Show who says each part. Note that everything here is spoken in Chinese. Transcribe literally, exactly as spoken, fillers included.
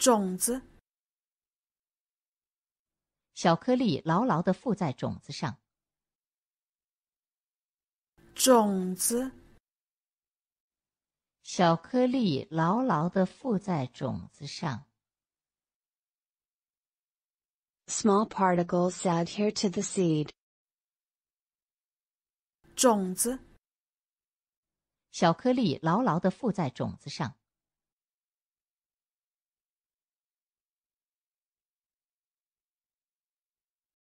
Speaker 1: 种子，
Speaker 2: 小颗粒牢牢地附在种子上。
Speaker 1: 种子，
Speaker 2: 小颗粒牢牢地附在种子上。
Speaker 3: Small particles adhere to the seed.
Speaker 1: 种子，
Speaker 2: 小颗粒牢牢地附在种子上。